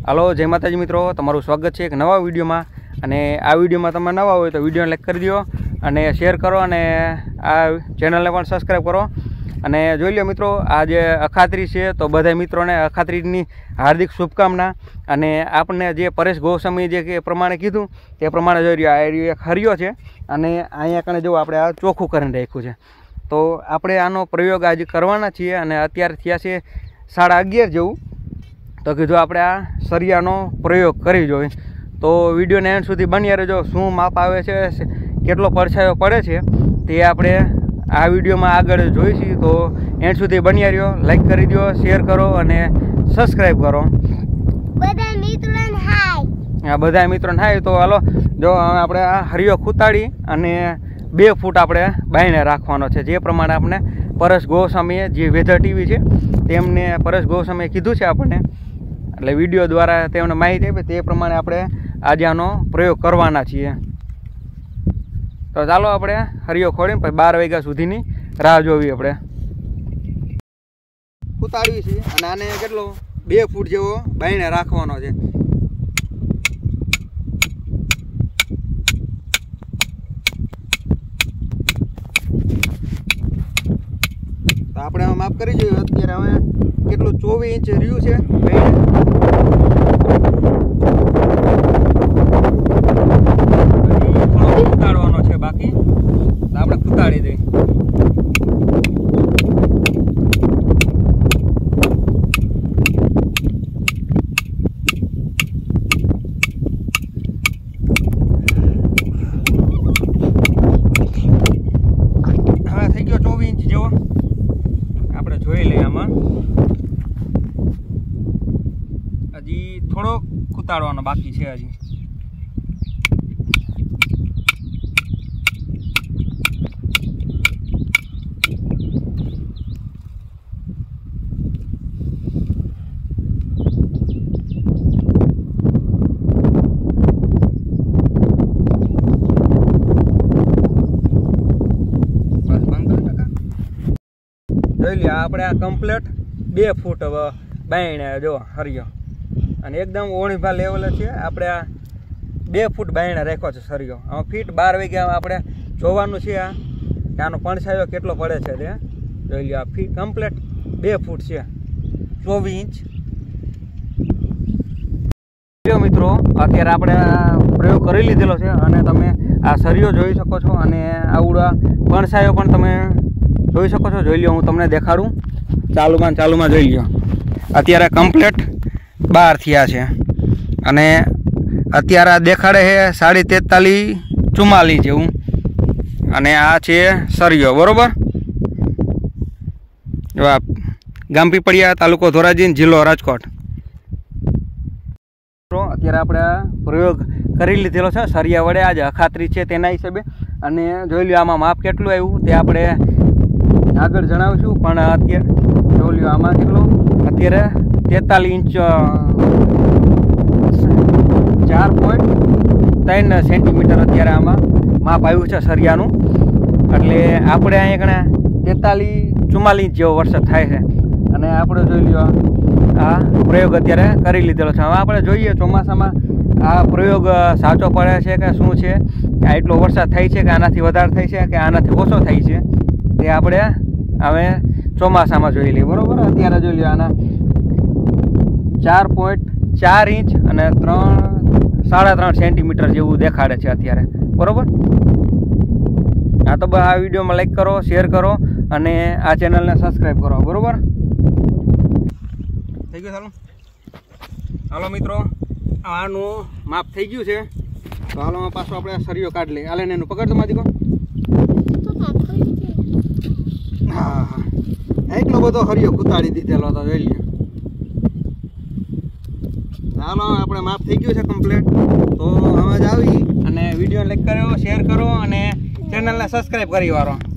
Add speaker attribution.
Speaker 1: હાલો જય માતાજી મિત્રો, તમારું સ્વાગત છે એક નવા વિડીયોમાં। અને આ વિડીયોમાં તમે નવા હોય તો વિડીયોને લાઈક કરી દો અને શેર કરો અને આ ચેનલને પણ સબસ્ક્રાઈબ કરો। અને જોઈ લો મિત્રો, આ જે અખાત્રી છે તો બધા મિત્રોને અખાત્રીની હાર્દિક શુભકામના। અને આપણને જે પરેશ ગોસ્વામી જે પ્રમાણે કીધું તે પ્રમાણે જોઈ રહ્યો આ એક હરિયો છે અને અહીંયા કણે જો આપણે આ ચોખ્ખું કરીને રાખ્યું છે। તો આપણે આનો પ્રયોગ આજે કરવાના છીએ અને અત્યારે થયા છે 11:30 જેવું। તો કીધું આપણે આ સરિયાનો પ્રયોગ કરી જોઈએ। તો વિડીયોને એન્ડ સુધી બન્યા રહેજો। શું માપ આવે છે, કેટલો પડછાયો પડે છે તે આપણે આ વિડીયોમાં આગળ જોઈશું। તો એન્ડ સુધી બન્યા રહ્યો, લાઈક કરી દો, શેર કરો અને સબસ્ક્રાઈબ કરો।
Speaker 2: બધા મિત્રોને હાય।
Speaker 1: બધા મિત્રોને હાય। તો હાલો જો આપણે આ હરિયો ખૂતાડી અને 2 ફૂટ આપણે બાઈને રાખવાનો છે, જે પ્રમાણે આપણે પરેશ ગોસ્વામીએ જે વેધર ટીવી છે તેમને પરેશ ગોસ્વામીએ કીધું છે આપણને, એટલે વિડીયો દ્વારા તેમને માહિતી આપી તે પ્રમાણે આપણે આજે આનો પ્રયોગ કરવાના છીએ। તો ચાલો આપણે હરિયો ખોડીને પછી 12 વાગ્યા સુધીની રાહ જોવી આપણે। ઉતારવી છે અને આને કેટલો 2 ફૂટ જેવો બાઈને રાખવાનો છે। તો આપણે માપ કરી જોઈએ અત્યારે હવે કેટલું 24 ઇંચ રહ્યું છે ઉતારવાનો છે, બાકી આપણે ઉતારી દઈએ। હવે થઈ ગયો 24 ઇંચ જેવો, આપણે જોઈ લઈએ। આમાં હજી થોડો ઉતારવાનો બાકી છે હજી। જોઈ લે આપણે આ કમ્પ્લીટ 2 ફૂટ બાયણે જો હરિયો અને એકદમ ઓણીભા લેવલે છે। આપણે આ 2 ફૂટ બાયણે રાખ્યો છે સરિયો। આમાં ફીટ 12 વાગ્યા આપણે જોવાનું છે આ કે આનો પડછાયો કેટલો પડે છે તે જોઈ લે। આ ફીટ કમ્પ્લીટ 2 ફૂટ છે, 24 ઇંચ। મિત્રો અત્યારે આપણે પ્રયોગ કરી લીધેલો છે અને તમે આ સરિયો જોઈ શકો છો અને આવડા પડછાયો પણ તમે જોઈ શકો છો। જોઈ લો, હું તમને દેખાડું। ચાલુમાં જોઈ લો, અત્યારે કમ્પ્લીટ 12 થયા છે અને અત્યારે આ દેખાડે છે 43.44 44 જેવું અને આ છે સરિયો, બરોબર। ગામ પીપળિયા, તાલુકો ધોરાજી, જિલ્લો રાજકોટ। અત્યારે આપણે પ્રયોગ કરી લીધેલો છે સરિયા વડે, આજે અખાત્રી છે તેના હિસાબે। અને જોઈ લો આમાં માપ કેટલું આવ્યું તે આપણે આગળ જણાવશું, પણ અત્યારે જોઈ લો આમાં કેટલું અત્યારે 43 ઇંચ 4.3 સેન્ટીમીટર અત્યારે આમાં માપ આવ્યું છે સરિયાનું। એટલે આપણે અહીંયા કણે 43-44 ઇંચ જેવો વરસાદ થાય છે અને આપણે જોઈ લો આ પ્રયોગ અત્યારે કરી લીધેલો છે। હવે આપણે જોઈએ ચોમાસામાં આ પ્રયોગ સાચો પડે છે કે શું છે, કે આટલો વરસાદ થાય છે કે આનાથી વધારે થાય છે કે આનાથી ઓછો થાય છે તે આપણે હવે ચોમાસામાં જોઈ લઈએ, બરોબર। અત્યારે જોઈ લો આના 4.4 ઇંચ અને 3.5 સેન્ટીમીટર જેવું દેખાડે છે અત્યારે, બરોબર। હા, તો આ વિડીયોમાં લાઈક કરો, શેર કરો અને આ ચેનલને સબસ્ક્રાઈબ કરો, બરોબર। થઈ ગયું? હાલો મિત્રો, આનું માપ થઈ ગયું છે। તો હાલો પાછો આપણે સરિયો કાઢી લઈએ। હાલે એનું પકડ તો માથી હા હા, એટલો બધો હરિયો કુતાડી દીધેલો હતો, જોઈ લ્યો। હાલો આપણે માપ થઈ ગયું છે કમ્પ્લીટ। તો હવે જ આવી અને વિડીયો લાઈક કર્યો, શેર કરો અને ચેનલને સબસ્ક્રાઈબ કરી વાળો।